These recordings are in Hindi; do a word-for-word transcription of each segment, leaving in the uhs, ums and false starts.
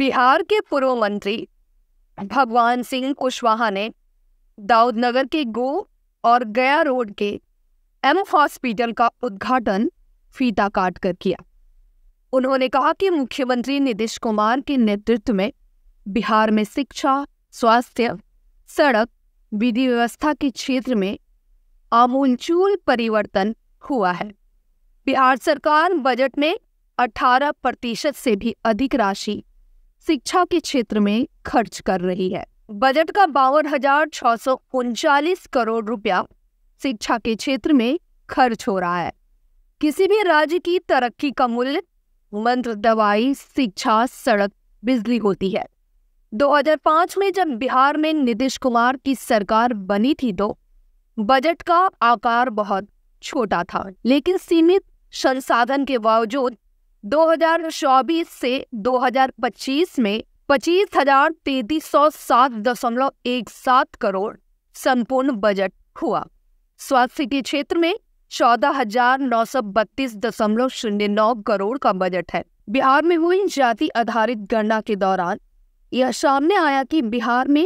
बिहार के पूर्व मंत्री भगवान सिंह कुशवाहा ने दाऊदनगर के गो और गया रोड के एम्स हॉस्पिटल का उद्घाटन फीता काट कर किया। उन्होंने कहा कि मुख्यमंत्री नीतीश कुमार के नेतृत्व में बिहार में शिक्षा, स्वास्थ्य, सड़क, विधि व्यवस्था के क्षेत्र में आमूलचूल परिवर्तन हुआ है। बिहार सरकार बजट में अठारह प्रतिशत से भी अधिक राशि शिक्षा के क्षेत्र में खर्च कर रही है। बजट का बावन हजार छह सौ उनचालीस करोड़ रुपया शिक्षा के क्षेत्र में खर्च हो रहा है। किसी भी राज्य की तरक्की का मूल्य मंत्र दवाई, शिक्षा, सड़क, बिजली होती है। दो हज़ार पाँच में जब बिहार में नीतीश कुमार की सरकार बनी थी तो बजट का आकार बहुत छोटा था, लेकिन सीमित संसाधन के बावजूद दो हज़ार चौबीस से दो हज़ार पच्चीस में पच्चीस हजार तैंतीस सौ सात दशमलव एक सात करोड़ संपूर्ण बजट हुआ। स्वास्थ्य के क्षेत्र में चौदह हजार नौ सौ बत्तीस दशमलव शून्य नौ करोड़ का बजट है। बिहार में हुई जाति आधारित गणना के दौरान यह सामने आया कि बिहार में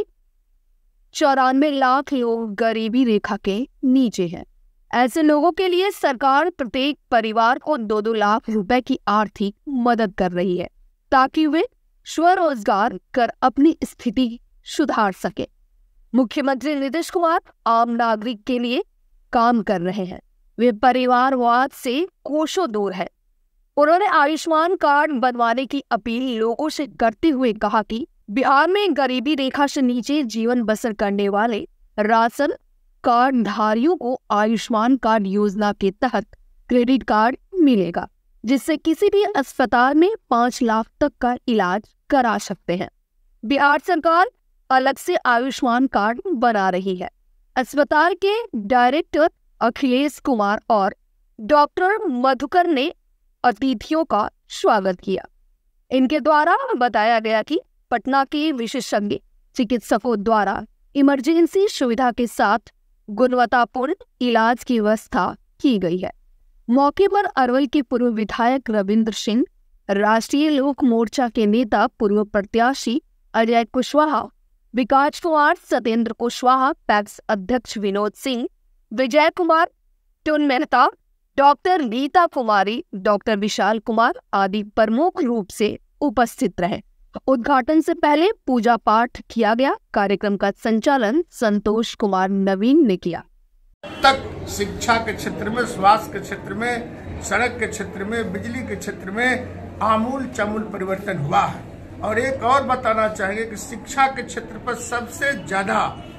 चौरानवे लाख लोग गरीबी रेखा के नीचे हैं। ऐसे लोगों के लिए सरकार प्रत्येक परिवार को दो दो लाख रुपए की आर्थिक मदद कर रही है ताकि वे स्वरोजगार कर अपनी स्थिति सुधार सके। मुख्यमंत्री नीतीश कुमार आम नागरिक के लिए काम कर रहे हैं। वे परिवारवाद से कोसों दूर है। उन्होंने आयुष्मान कार्ड बनवाने की अपील लोगों से करते हुए कहा कि बिहार में गरीबी रेखा से नीचे जीवन बसर करने वाले राशन कार्ड धारियों को आयुष्मान कार्ड योजना के तहत क्रेडिट कार्ड मिलेगा, जिससे किसी भी अस्पताल में पाँच लाख तक का इलाज करा सकते हैं। बिहार सरकार अलग से आयुष्मान कार्ड बना रही है। अस्पताल के डायरेक्टर अखिलेश कुमार और डॉक्टर मधुकर ने अतिथियों का स्वागत किया। इनके द्वारा बताया गया कि पटना के विशेषज्ञ चिकित्सकों द्वारा इमरजेंसी सुविधा के साथ गुणवत्तापूर्ण इलाज की व्यवस्था की गई है। मौके पर अरवल के पूर्व विधायक रविंद्र सिंह, राष्ट्रीय लोक मोर्चा के नेता पूर्व प्रत्याशी अजय कुशवाहा, विकास कुमार, सत्येंद्र कुशवाहा, पैक्स अध्यक्ष विनोद सिंह, विजय कुमार, टुन मेहता, डॉक्टर नीता कुमारी, डॉक्टर विशाल कुमार आदि प्रमुख रूप से उपस्थित रहे। उद्घाटन से पहले पूजा पाठ किया गया। कार्यक्रम का संचालन संतोष कुमार नवीन ने किया। तक शिक्षा के क्षेत्र में, स्वास्थ्य के क्षेत्र में, सड़क के क्षेत्र में, बिजली के क्षेत्र में आमूल चमूल परिवर्तन हुआ है। और एक और बताना चाहिए कि शिक्षा के क्षेत्र पर सबसे ज्यादा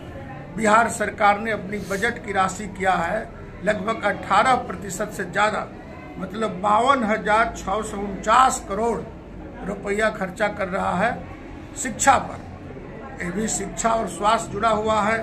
बिहार सरकार ने अपनी बजट की राशि किया है, लगभग अठारह प्रतिशत से ज्यादा, मतलब बावन हजार छह सौ उनचास करोड़ रुपया खर्चा कर रहा है शिक्षा पर। ये भी शिक्षा और स्वास्थ्य जुड़ा हुआ है,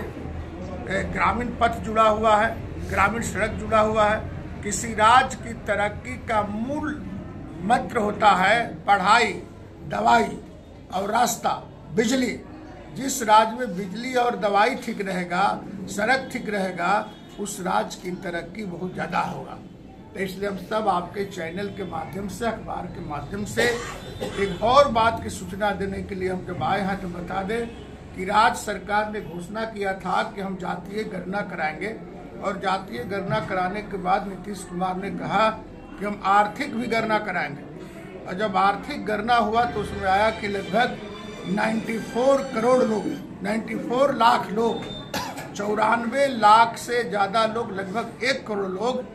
ग्रामीण पथ जुड़ा हुआ है, ग्रामीण सड़क जुड़ा हुआ है। किसी राज्य की तरक्की का मूल मंत्र होता है पढ़ाई, दवाई और रास्ता, बिजली। जिस राज्य में बिजली और दवाई ठीक रहेगा, सड़क ठीक रहेगा, उस राज्य की तरक्की बहुत ज्यादा होगा। तो इसलिए हम सब आपके चैनल के माध्यम से, अखबार के माध्यम से एक और बात की सूचना देने के लिए हम जब आए हैं तो बता दें कि राज्य सरकार ने घोषणा किया था कि हम जातीय गणना कराएंगे, और जातीय गणना कराने के बाद नीतीश कुमार ने कहा कि हम आर्थिक भी गणना कराएंगे। और जब आर्थिक गणना हुआ तो उसमें आया कि लगभग चौरानवे करोड़ लोग, चौरानवे लाख लोग, चौरानवे लाख से ज्यादा लोग, लगभग एक करोड़ लोग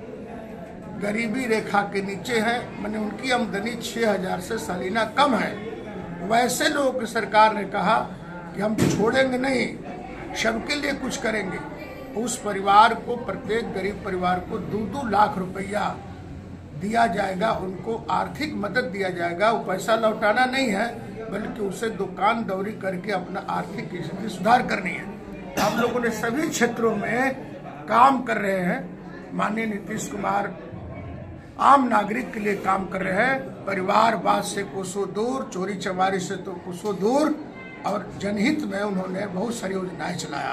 गरीबी रेखा के नीचे हैं, माने उनकी आमदनी छह हजार से सालाना कम है। वैसे लोगों की सरकार ने कहा कि हम छोड़ेंगे नहीं, सबके लिए कुछ करेंगे। उस परिवार को, प्रत्येक गरीब परिवार को दो दो लाख रुपया दिया जाएगा, उनको आर्थिक मदद दिया जाएगा। वो पैसा लौटाना नहीं है, बल्कि उसे दुकान दौरी करके अपना आर्थिक स्थिति सुधार करनी है। हम लोगों ने सभी क्षेत्रों में काम कर रहे हैं। माननीय नीतीश कुमार आम नागरिक के लिए काम कर रहे हैं, परिवारवाद से कोसों दूर, चोरी चमारी से तो कोसों दूर, और जनहित में उन्होंने बहुत सारी योजनाएं चलाया।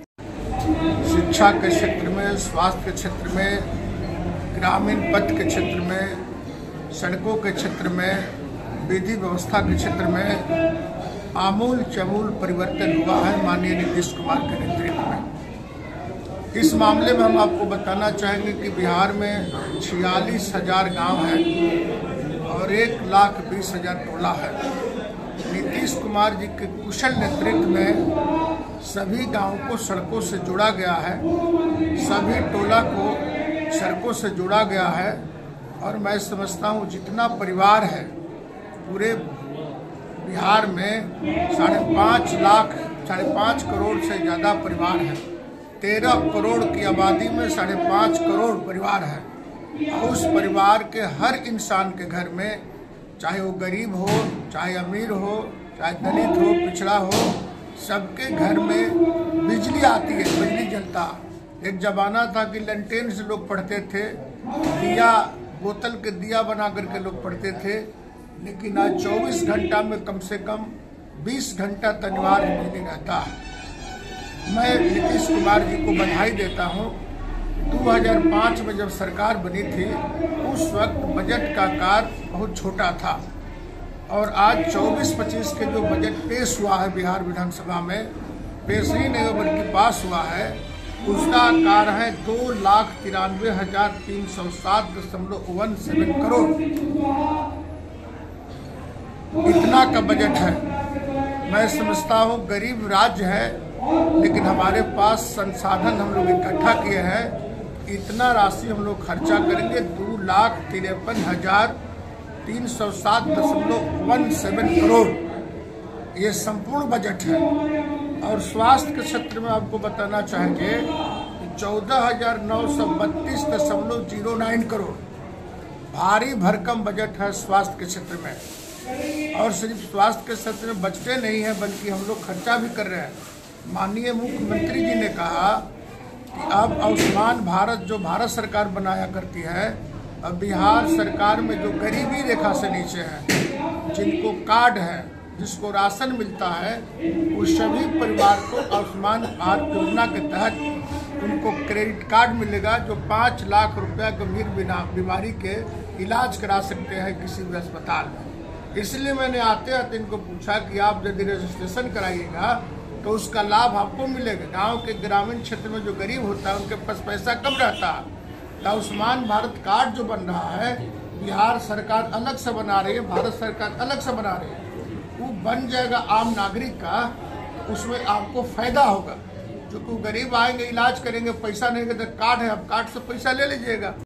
शिक्षा के क्षेत्र में, स्वास्थ्य के क्षेत्र में, ग्रामीण पथ के क्षेत्र में, सड़कों के क्षेत्र में विधि व्यवस्था के क्षेत्र में आमूल चमूल परिवर्तन हुआ है माननीय नीतीश कुमार के नेतृत्व में। इस मामले में हम आपको बताना चाहेंगे कि बिहार में छियालीस हजार गाँव हैं और एक लाख बीस हजार टोला है। नीतीश कुमार जी के कुशल नेतृत्व में सभी गाँवों को सड़कों से जोड़ा गया है, सभी टोला को सड़कों से जोड़ा गया है। और मैं समझता हूँ जितना परिवार है पूरे बिहार में साढ़े पाँच लाख साढ़े पाँच करोड़ से ज़्यादा परिवार है। तेरह करोड़ की आबादी में साढ़े पाँच करोड़ परिवार है और उस परिवार के हर इंसान के घर में, चाहे वो गरीब हो, चाहे अमीर हो, चाहे दलित हो, पिछड़ा हो, सबके घर में बिजली आती है, बिजली जलता। एक जमाना था कि लंटेन से लोग पढ़ते थे, दिया बोतल के दिया बना करके लोग पढ़ते थे, लेकिन आज चौबीस घंटा में कम से कम बीस घंटा तक अनिवार्य बिजली रहता है। मैं नीतीश कुमार जी को बधाई देता हूँ। दो हज़ार पाँच में जब सरकार बनी थी उस वक्त बजट का आकार बहुत छोटा था और आज चौबीस पच्चीस के जो बजट पेश हुआ है बिहार विधानसभा में, पेश ही नहीं बल्कि पास हुआ है, उसका आकार है दो लाख तिरानवे हजार तीन सौ सात दशमलव वन सेवन करोड़। इतना का बजट है। मैं समझता हूँ गरीब राज्य है, लेकिन हमारे पास संसाधन हम लोग इकट्ठा किए हैं। इतना राशि हम लोग खर्चा करेंगे, दो लाख तिरपन हजार तीन सौ सात दशमलव वन सेवन करोड़। ये संपूर्ण बजट है। और स्वास्थ्य के क्षेत्र में आपको बताना चाहेंगे चौदह हजार नौ सौ बत्तीस दशमलव जीरो नाइन करोड़ भारी भरकम बजट है स्वास्थ्य के क्षेत्र में। और सिर्फ स्वास्थ्य के क्षेत्र में बचते नहीं है बल्कि हम लोग खर्चा भी कर रहे हैं। माननीय मुख्यमंत्री जी ने कहा कि अब आयुष्मान भारत जो भारत सरकार बनाया करती है, अब बिहार सरकार में जो गरीबी रेखा से नीचे है, जिनको कार्ड है, जिसको राशन मिलता है, उस सभी परिवार को आयुष्मान भारत योजना के तहत उनको क्रेडिट कार्ड मिलेगा जो पाँच लाख रुपया गंभीर बीमारी के इलाज करा सकते हैं किसी भी अस्पताल में। इसलिए मैंने आते आते इनको पूछा कि आप यदि रजिस्ट्रेशन कराइएगा तो उसका लाभ आपको मिलेगा। गांव के ग्रामीण क्षेत्र में जो गरीब होता है उनके पास पैसा कम रहता है। आयुष्मान भारत कार्ड जो बन रहा है बिहार सरकार अलग से बना रही है, भारत सरकार अलग से बना रही है, वो बन जाएगा आम नागरिक का, उसमें आपको फायदा होगा। जो कोई गरीब आएंगे इलाज करेंगे, पैसा नहीं तो कार्ड है, आप कार्ड से पैसा ले लीजिएगा।